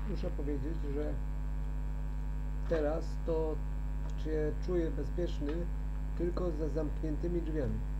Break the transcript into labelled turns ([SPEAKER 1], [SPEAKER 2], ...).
[SPEAKER 1] muszę powiedzieć, że teraz to się czuję bezpieczny tylko za zamkniętymi drzwiami.